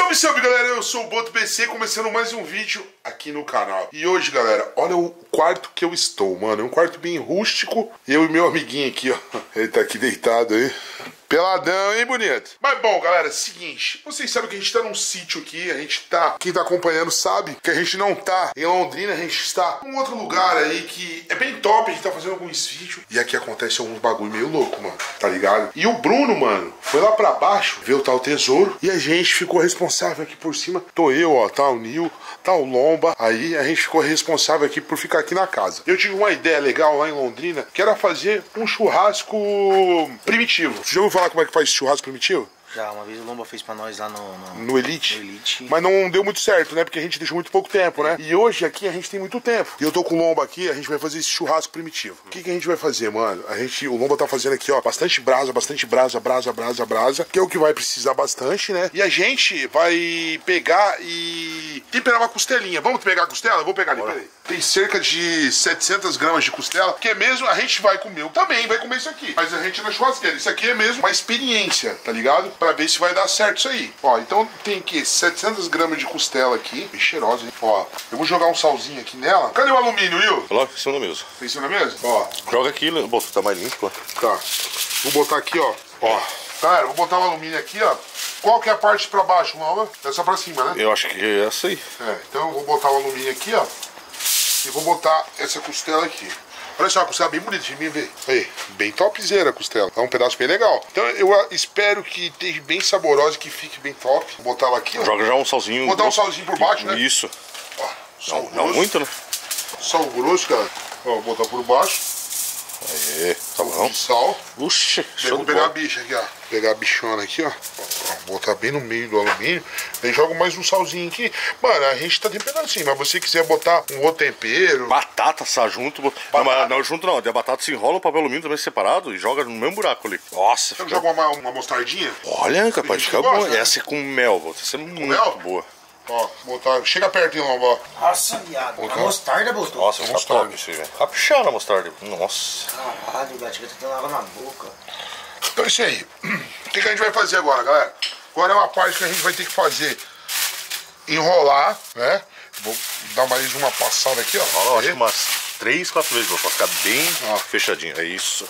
Salve, salve, galera, eu sou o Boto PC, começando mais um vídeo aqui no canal. E hoje, galera, olha o quarto que eu estou, mano. É um quarto bem rústico. Eu e meu amiguinho aqui, ó. Ele tá aqui deitado aí. Peladão, hein, bonito? Mas bom, galera, seguinte. Vocês sabem que a gente tá num sítio aqui. A gente tá... Quem tá acompanhando sabe que a gente não tá em Londrina. A gente está em um outro lugar aí que é bem top. A gente tá fazendo alguns vídeos. E aqui acontece alguns bagulho meio louco, mano. Tá ligado? E o Bruno, mano, foi lá pra baixo ver o tal tesouro. E a gente ficou responsável aqui por cima. Tô eu, ó. Tá o Nil, tá o Lomba. Aí a gente ficou responsável aqui por ficar aqui na casa. Eu tive uma ideia legal lá em Londrina, que era fazer um churrasco primitivo. Você já ouviu falar como é que faz churrasco primitivo? Já, uma vez o Lomba fez pra nós lá no Elite. No Elite. Mas não deu muito certo, né? Porque a gente deixou muito pouco tempo, né? E hoje aqui a gente tem muito tempo. E eu tô com o Lomba aqui, a gente vai fazer esse churrasco primitivo. O que a gente vai fazer, mano? O Lomba tá fazendo aqui, ó, bastante brasa, que é o que vai precisar bastante, né? E a gente vai pegar e temperar uma costelinha. Vamos pegar a costela? Eu vou pegar ali, peraí. Tem cerca de 700 gramas de costela, que é mesmo, a gente vai comer, também vai comer isso aqui. Mas a gente na churrasqueira, isso aqui é mesmo uma experiência, tá ligado? Pra ver se vai dar certo isso aí. Ó, então tem aqui 700 gramas de costela aqui, bem cheirosa, hein? Ó, eu vou jogar um salzinho aqui nela. Cadê o alumínio, Will? Coloca em cima da mesa. Tem em cima da mesa? Ó. Joga aqui, bota, tá mais limpo, ó. Tá. Vou botar aqui, ó. Ó. Galera, vou botar o alumínio aqui, ó. Qual que é a parte pra baixo, Lomba? Essa pra cima, né? Eu acho que é essa aí. É, então eu vou botar o alumínio aqui, ó. E vou botar essa costela aqui. Olha só, a costela bem bonita de mim ver. Aí, bem topzera a costela. É um pedaço bem legal. Então eu espero que esteja bem saborosa e que fique bem top. Vou botar ela aqui, ó. Joga já um salzinho. Vou botar um salzinho por baixo, né? Isso. Ó, sal grosso. Não muito, né? Sal grosso, cara. Ó, vou botar por baixo. Aê, tá bom. Sal. Uxe, Vou pegar a bicha aqui, ó. Pegar a bichona aqui, ó. Botar bem no meio do alumínio. Aí jogo mais um salzinho aqui. Mano, a gente tá temperando assim, mas você quiser botar um outro tempero. Batata assar junto. Não, junto não. A batata se enrola no papel alumínio também separado e joga no mesmo buraco ali. Nossa, Então joga uma mostardinha. Olha, capaz de ficar boa. Né? Essa é com mel, vou ser muito mel? boa. Ó, botar. Chega perto, hein, Lomba, ó. Nossa, viado. A mostarda, botou. Nossa, vai ficar top isso aí, velho. Caprichar na mostarda. Nossa. Caralho, gato, chega tendo água na boca. Então é isso aí. O que a gente vai fazer agora, galera? Agora é uma parte que a gente vai ter que fazer. Enrolar, né? Vou dar mais uma passada aqui, ó. Ó, acho que umas 3, 4 vezes, pra ficar bem fechadinho. É isso.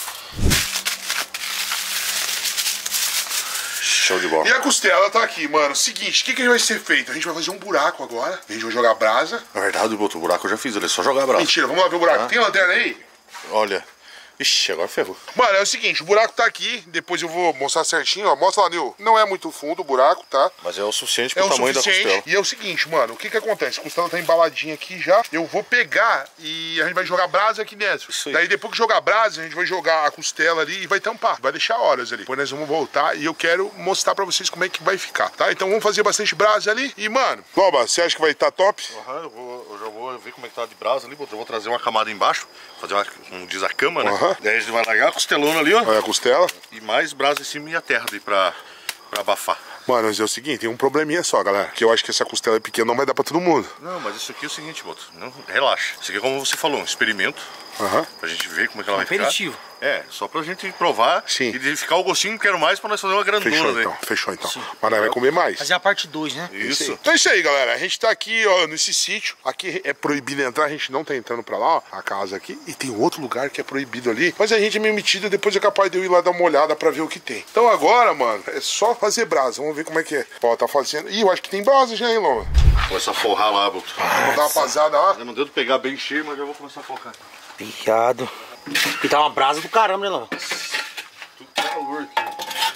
Show de bola. E a costela tá aqui, mano. Seguinte, o que vai ser feito? A gente vai fazer um buraco agora. A gente vai jogar brasa. Na verdade, o buraco eu já fiz ali, é só jogar a brasa. Mentira, vamos lá ver o buraco. Tem lanterna aí? Olha. Ixi, agora ferrou. Mano, é o seguinte, o buraco tá aqui. Depois eu vou mostrar certinho, ó. Mostra lá, Nil. Não é muito fundo o buraco, tá? Mas é o suficiente pro tamanho da costela. E é o seguinte, mano, o que acontece? A costela tá embaladinha aqui já. Eu vou pegar e a gente vai jogar brasa aqui dentro. Isso aí. Daí depois que jogar brasa, a gente vai jogar a costela ali e vai tampar. Vai deixar horas ali. Depois nós vamos voltar e eu quero mostrar pra vocês como é que vai ficar, tá? Então vamos fazer bastante brasa ali. E, mano, Lomba, você acha que vai estar top? Eu já vou ver como é que tá de brasa ali. Eu vou trazer uma camada embaixo. Fazer uma, como diz a cama, né? Daí a gente vai largar a costelona ali, ó. Olha a costela. E mais brasa em cima e a terra ali pra abafar. Mano, mas é o seguinte, tem um probleminha só, galera. Que eu acho que essa costela é pequena, não vai dar pra todo mundo. Não, mas isso aqui é o seguinte, Boto. Não, relaxa. Isso aqui é como você falou, um experimento. Pra gente ver como é que ela vai ficar. Aperitivo. É, só pra gente provar. Sim. E ficar o gostinho, quero mais pra nós fazer uma grandona. Fechou então. Sim. Mas nós vai comer mais. Fazer a parte 2, né? Isso. Então é isso aí, galera. A gente tá aqui, ó, nesse sítio. Aqui é proibido entrar, a gente não tá entrando pra lá, ó. A casa aqui. E tem outro lugar que é proibido ali. Mas a gente é meio metido, depois é capaz de eu ir lá dar uma olhada pra ver o que tem. Então agora, mano, é só fazer brasa. Vamos ver como é que é. Ó, tá fazendo. Ih, eu acho que tem brasa já, hein, Lomba? Começa a forrar lá, Boto. Vamos dar uma pasada lá. Eu não deu de pegar bem cheio, mas já vou começar a focar. Viado. E tá uma brasa do caramba, né, Lomba? Tudo calor aqui.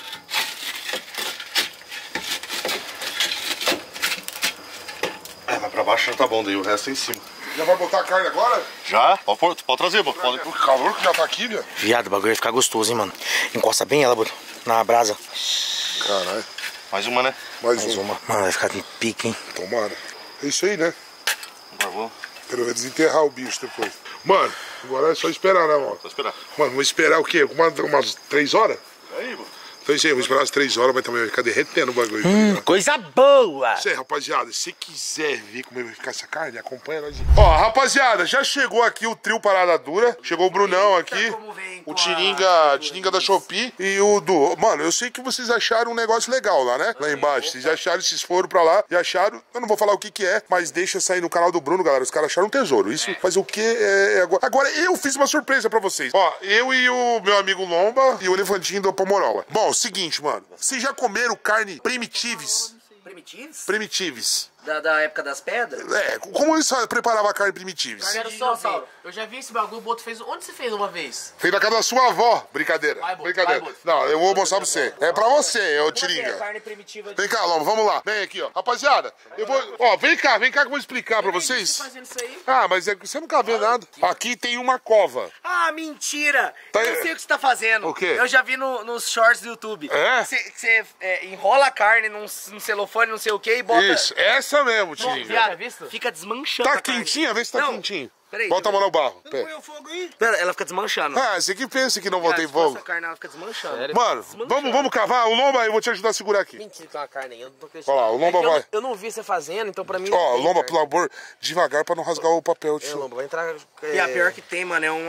É, mas pra baixo já tá bom, daí o resto é em cima. Já vai botar a carne agora? Já? Pode trazer, Boto. Pode. O calor que já tá aqui, velho. Viado, o bagulho vai ficar gostoso, hein, mano. Encosta bem ela, Boto, na brasa. Caralho. Mais uma, né? Mais Mais uma. uma. Mano, vai ficar de pique, hein. Tomara. É isso aí, né? Por favor. Quero desenterrar o bicho depois. Mano, agora é só esperar, né, mano? Só esperar. Mano, vou esperar o quê? Umas 3 horas? Aí, Boto. Então é isso aí, vou esperar as 3 horas, mas também vai ficar derretendo o bagulho. Tá ligado? Coisa boa! Isso aí, rapaziada, se quiser ver como vai ficar essa carne, acompanha nós. Ó, rapaziada, já chegou aqui o trio Parada Dura. Chegou o Brunão aqui. o Tiringa da Shopee e o Du. Mano, eu sei que vocês acharam um negócio legal lá, né? Lá embaixo. Vocês acharam, vocês foram pra lá e acharam... Eu não vou falar o que é, mas deixa sair no canal do Bruno, galera. Os caras acharam um tesouro. Isso faz o quê? Agora eu fiz uma surpresa pra vocês. Ó, eu e o meu amigo Lomba e o elefantinho do Pomorola. Bom, seguinte, mano. Vocês já comeram carne primitives? Primitives? Primitives. Da época das pedras? Como eles preparavam a carne primitives? Quero só, Saulo. Eu já vi esse bagulho, o Boto fez. Onde você fez uma vez? Fez na casa da sua avó. Brincadeira. Vai, Boto, Brincadeira. vai, Boto. Não, eu vou mostrar pra você. É pra você, ô Tiringa. Carne primitiva. Vem cá, Lomba, vamos lá. Vem aqui, ó. Rapaziada, eu vou... Ó, vem cá que eu vou explicar pra vocês. Você fazendo isso aí? Ah, mas é que você nunca vê nada. Aqui tem uma cova. Ah, mentira! Tá Eu aí. sei o que você tá fazendo. O quê? Eu já vi nos shorts do YouTube. É? Você enrola a carne num celofane, não sei o que, e bota... Isso, essa mesmo, Tiringa. Viado, visto? fica desmanchando Tá a carne. quentinha? Vê se tá Não. quentinho. Peraí, Bota a mão no barro. Pera. Põe o fogo aí. Pera, ela fica desmanchando. Ah, você que pensa que não botei Viado, se for fogo. essa carne, ela fica desmanchando. Mano, vamos cavar. O Lomba, eu vou te ajudar a segurar aqui. Mentira, tem uma carne aí, eu não tô acreditando. Olha lá, o Lomba É que vai. eu não vi você fazendo, então pra mim. Ó, não tem Lomba, carne. pelo amor, devagar pra não rasgar o papel. É, Lomba, vai entrar. E a pior que tem, mano, é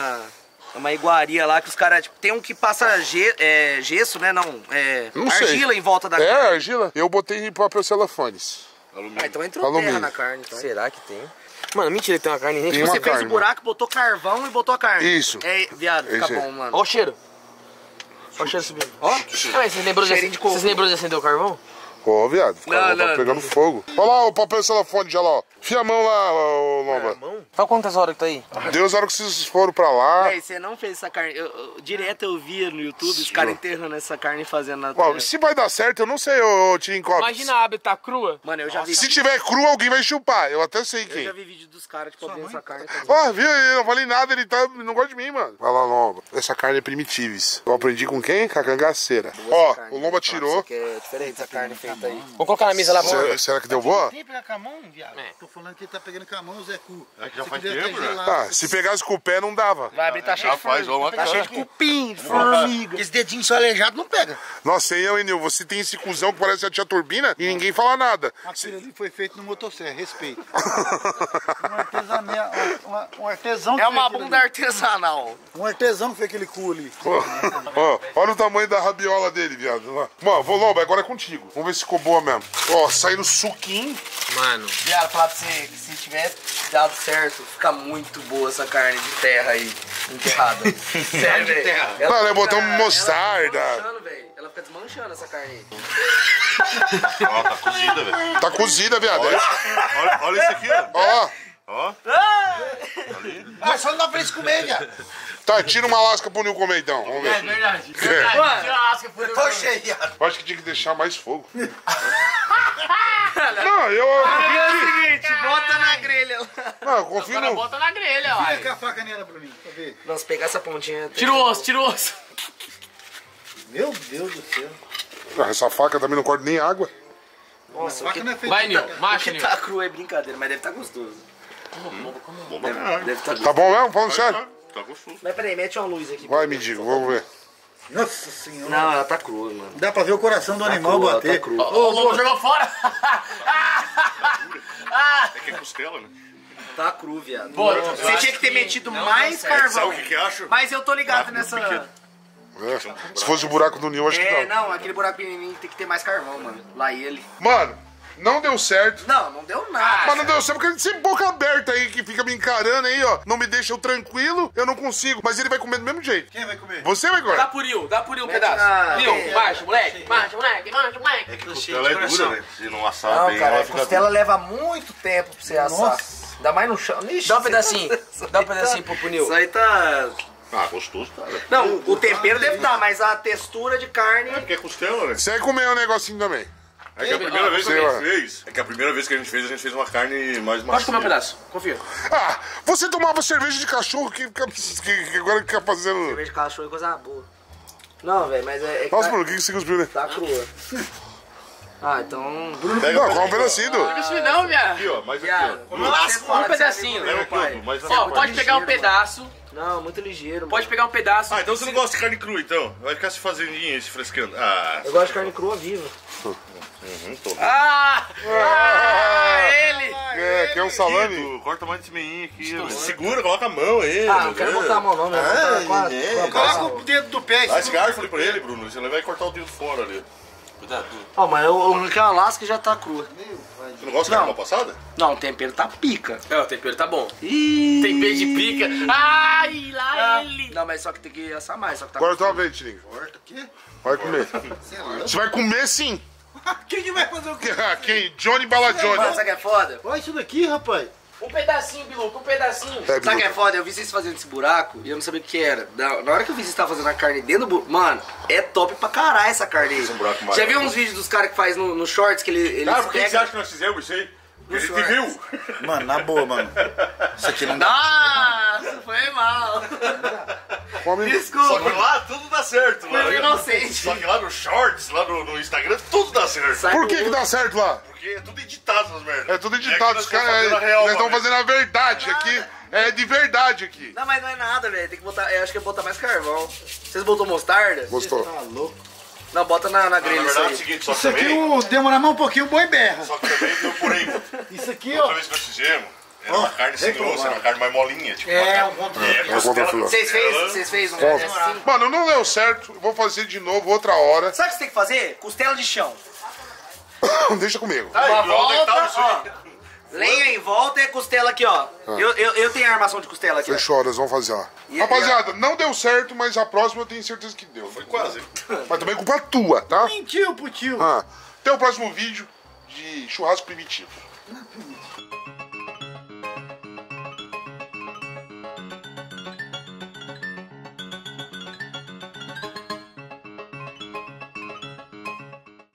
uma iguaria lá que os caras, tipo, tem um que passa gesso, né? Não, Não sei. argila em volta da É, carne. argila? Eu botei papel celofanes. Ah, então entrou Alumínio. terra na carne, então. Será que tem? Mano, mentira, tem uma carne nem. Tem Tipo, uma Você fez carne, o buraco, botou carvão e botou a carne. Isso. É, viado, fica Esse aí. bom, mano. Ó o cheiro. Ó o cheiro subindo. Ó. Ah, mas vocês lembrou Cheirinho de coco. Vocês lembrou de acender o carvão? Ó, viado, Não, tá não, pegando fogo. Olha lá o papel celofane já lá, ó. Fia a mão lá, ô Lomba. Olha quantas horas que tá aí. Deus, a hora que vocês foram pra lá. Véi, você não fez essa carne. Direto eu via no YouTube os caras enterrando essa carne e fazendo na Ó, terra. se vai dar certo, eu não sei, ô Tirincops. Imagina a aba tá crua. Mano, eu já vi. Se tiver cru, alguém vai chupar. Eu até sei Eu quem. já vi vídeo dos caras, tipo, abrindo essa carne. Ó, viu? Eu não falei nada, ele não gosta de mim, mano. Vai lá, Lomba. Essa carne é primitives. Eu aprendi com quem? Com a cangaceira. Ó, o Lomba tirou. Que é diferente essa carne feita aí. Vamos colocar na mesa lá, Será que deu boa? Tem que pegar com a mão, viado. É. Tô falando que ele tá pegando com a mão, Zé Cu. É que já Se faz quiser tempo, até né? gelado. Ah, se pegasse com o pé, não dava. Vai abrir, tá cheio Já de faz, vamos lá. Tá cheio de cupim, de formiga. Esse dedinho só aleijado não pega. Nossa, hein, Enil, você tem esse cuzão que parece a tia Turbina e ninguém fala nada. Aquilo ali foi feito no motosserra, respeito. Um artesão que É fez uma aquilo bunda ali. artesanal. Um artesão que fez aquele cu ali. Ó, olha o tamanho da rabiola dele, viado. Mano, vou Lomba, agora é contigo. Vamos ver se ficou boa mesmo. Ó, saindo suquinho. Mano. Viado, falar pra você que se tiver dado certo, fica muito boa essa carne de terra aí, enterrada. Sério, velho. Não, né, botamos mostarda. Ela fica desmanchando, velho. Ela fica desmanchando essa carne aí. Ó, tá cozida, velho. Tá cozida, viado. Olha isso aqui, ó. Ó, Ó. Ah, só não dá pra eles comer, viado. tá, tira uma lasca pro Nil comer então. Vamos ver. Verdade. É. Tira a lasca por Tô cheio, viado. Eu acho que tinha que deixar mais fogo. Não, eu É o seguinte, bota na grelha lá. Não, eu confio Agora no... bota na grelha, ó. Fica a faca nela pra mim, pra ver. Vamos pegar essa pontinha. Tira o osso, tira o osso. Meu Deus do céu. Ah, essa faca também não corta nem água. Nossa, A faca não é feita Vai, de Nil. taca. o Marcha, que Nil. tá cru é brincadeira, mas deve tá gostoso. Bom pra caralho. Deve tá Tá bom mesmo? Falando sério? Tá gostoso. Mas peraí, mete uma luz aqui. Vai, me diga, vamos ver. Nossa senhora. Não, ela tá crua, mano. Dá pra ver o coração do animal crua, bater. tá crua. Ô, Lobo, jogou fora. É que é costela, né? Tá cru, viado. Pô, Você tinha que ter metido mais carvão. Sabe o que que eu acho? Mas eu tô ligado nessa... É. Se fosse o buraco do Nil, acho que É, não. não, aquele buraco pequenininho tem que ter mais carvão, mano. Lá ele. Mano, não deu certo. Não, não deu nada. Mas não deu certo porque ele sempre boca aberta aí, que fica me encarando aí, ó. Não me deixa eu tranquilo, eu não consigo. Mas ele vai comer do mesmo jeito. Quem vai comer? Você vai Dá comer. por il um Mete pedaço. na- Nil, marcha, moleque. Marcha, moleque, marcha, moleque. É que costela é dura, né? Se não assar Não, bem, cara, ela a fica costela dura. leva muito tempo pra você assar. Ainda mais no chão. Ixi, Dá um você pedacinho. tá- Dá um pedacinho pro Nil. Isso aí tá... Ah, gostoso, cara. Não, o tempero deve estar, mas a textura de carne... É porque é costela, né? Você vai comer um negocinho também. É que a primeira vez que a Sei lá. gente fez... É que a primeira vez que a gente fez uma carne mais macia. Pode comer um pedaço, confia. Ah, você tomava cerveja de cachorro que agora fica fazendo... Cerveja de cachorro é coisa boa. Não, velho, mas é que Nossa, tá, Bruno, o que você cuspiu, né? tá crua. Ah, então... Pega Não, come um pedacinho. Isso não, viado. Aqui, ó. Mais aqui, Viado, ó. você fala um que pedacinho. você Leva é aqui, meu ó. pai. Mais Ó, aqui. pode pegar um ligeiro, pedaço. Não, muito ligeiro, mano. Pode pegar um pedaço. Ah, então você não gosta de carne crua, então? Vai ficar se fazendinha aí, se frescando. Ah, Eu gosto de carne crua viva. Ah! Ah, ele! É, quer um salame? Tu corta mais desse meinho aqui. Segura, coloca a mão aí. Ah, não quero botar a mão não, né? Coloca o dedo do pé. Dá esse garfo ali pra ele, Bruno. Você vai cortar o dedo fora ali. Cuidado. Ó, mas eu arranquei uma lasca e já tá crua. Tu não gosta de carne mal passada? Não, o tempero tá pica. É, o tempero tá bom. Ih. Tempero de pica. Ai, lá ele. Não, mas só que tem que assar mais, só que tá Corta uma vez, Tirinho. Corta aqui. Vai comer. Você vai comer sim. Quem que vai fazer o quê? Quem? Johnny Bala Mano, Johnny. sabe o que é foda? Olha isso daqui, rapaz. Um pedacinho, Biluca, um pedacinho. É, Sabe o que é Bilu. foda? Eu vi vocês fazendo esse buraco e eu não sabia o que era. Na hora que eu vi vocês estavam fazendo a carne dentro do buraco, mano, é top pra caralho essa carne aí. Esse buraco mais Já viu alto. uns vídeos dos caras que faz no shorts que eles Cara, por que você pegam... acha que nós fizemos isso aí? A gente short. viu. Mano, na boa, mano. Isso aqui não dá. Nossa, foi mal. Come. Desculpa. Só que lá tudo dá certo. Fui Lá. inocente. Só que lá no Shorts, lá no Instagram, tudo dá certo. Sai Por que com- que dá certo lá? Porque é tudo editado essas merdas. É tudo editado. É Os que nós caras estamos fazendo a real, nós estamos mano. fazendo a verdade aqui. É de verdade aqui. Não, mas não é nada, velho. Tem que botar. Eu acho que é botar mais carvão. Vocês botou mostarda? Gostou? Tá louco. Não, bota na Na grelha isso verdade é o aí. seguinte, só que Isso aqui também... demora mais um pouquinho, o boi berra. Só que também eu porém... Isso aqui, Outra ó. vez que nós fizemos, era uma carne sem osso, era uma carne mais molinha. Tipo, É, uma um carne... contra- É, contra costela- filé. Vocês fez um Ó, assim? Mano, não deu certo. Eu vou fazer de novo outra hora. Sabe o que você tem que fazer? Costela de chão. Deixa comigo. Aí, Uma onde é que tava volta, isso ó. aí? Lenha em volta e a costela aqui, ó. Eu tenho a armação de costela aqui, ó. Fechou, nós vamos fazer, ó. E- Rapaziada, não deu certo, mas a próxima eu tenho certeza que deu. Foi quase. Mas também é culpa tua, tá? Mentiu pro tio. Até o próximo vídeo de churrasco primitivo.